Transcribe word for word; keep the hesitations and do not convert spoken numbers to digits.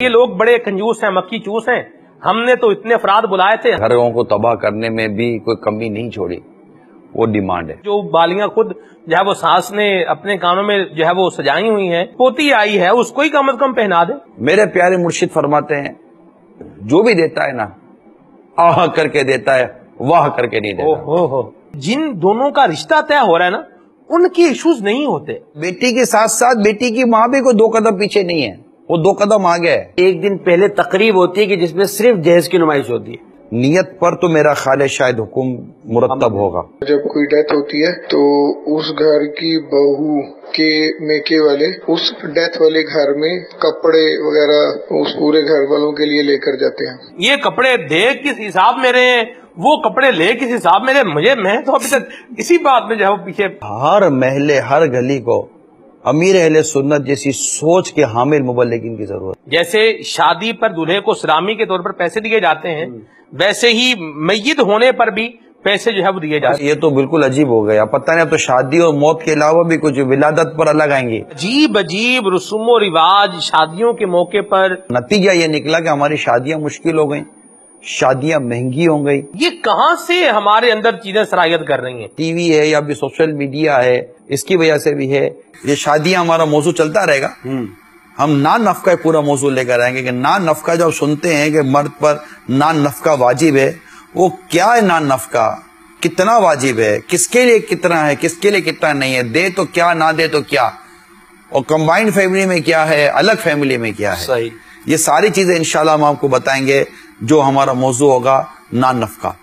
یہ لوگ بڑے کنجوس ہیں، مکھی چوس ہیں، ہم نے تو اتنے افراد بلائے تھے. گھروں کو تباہ کرنے میں بھی کوئی کمی نہیں چھوڑی، وہ ڈیمانڈ ہے. جو بالیاں خود جو ہے وہ ساس نے اپنے کانوں میں جو ہے وہ سجائی ہوئی ہیں، پوتی آئی ہے اس کو ہی کم از کم پہنا دے. میرے پیارے مرشد فرماتے ہیں جو بھی دیتا ہے نا آہ کر کے دیتا ہے، واہ کر کے نہیں دیتا. ہو ہو جن دونوں کا رشتہ طے ہو رہا ہے نا ان کی ایشوز نہیں ہوتے. بیٹی کے ساتھ ساتھ بیٹی کی ماں بھی کوئی دو قدم پیچھے نہیں ہے، وہ دو قدم آگے ہے. ایک دن پہلے تقریب ہوتی ہے کہ جس میں صرف جہیز کی نمائش ہوتی ہے. نیت پر تو میرا خیال ہے شاید حکم مرتب ہوگا. جب کوئی ڈیتھ ہوتی ہے تو اس گھر کی بہو کے میکے والے اس ڈیتھ والے گھر میں کپڑے وغیرہ اس پورے گھر والوں کے لیے لے کر جاتے ہیں. یہ کپڑے دے کس حساب میں رہے ہیں، وہ کپڑے لے کس حساب میں رہے. مجھے میں تو ابھی تک اسی بات میں جو ہے وہ پیچھے. ہر محلے ہر گلی کو امیر اہل سنت جیسی سوچ کے حامل مبلغین کی ضرورت. جیسے شادی پر دولہے کو سلامی کے طور پر پیسے دیے جاتے ہیں، ویسے ہی میت ہونے پر بھی پیسے جو ہے وہ دیے جاتے ہیں. یہ تو بالکل عجیب ہو گیا. پتہ نہیں اب تو شادی اور موت کے علاوہ بھی کچھ ولادت پر الگ آئیں گے. عجیب عجیب رسوم و رواج شادیوں کے موقع پر. نتیجہ یہ نکلا کہ ہماری شادیاں مشکل ہو گئیں، شادیاں مہنگی ہو گئی. یہ کہاں سے ہمارے اندر چیزیں سرایت کر رہی ہیں؟ ٹی وی ہے یا بھی سوشل میڈیا ہے، اس کی وجہ سے بھی ہے. یہ شادیاں ہمارا موضوع چلتا رہے گا. ہم نان نفقہ پورا موضوع لے کر آئیں گے کہ نان نفقہ جب سنتے ہیں کہ مرد پر نان نفقہ واجب ہے، وہ کیا ہے نان نفقہ، کتنا واجب ہے، کس کے لیے کتنا ہے، کس کے لیے کتنا نہیں ہے، دے تو کیا نہ دے تو کیا، اور کمبائنڈ فیملی میں کیا ہے، الگ فیملی میں کیا ہے. صحیح. یہ ساری چیزیں انشاءاللہ ہم آپ کو بتائیں گے جو ہمارا موضوع ہوگا نان نفقہ.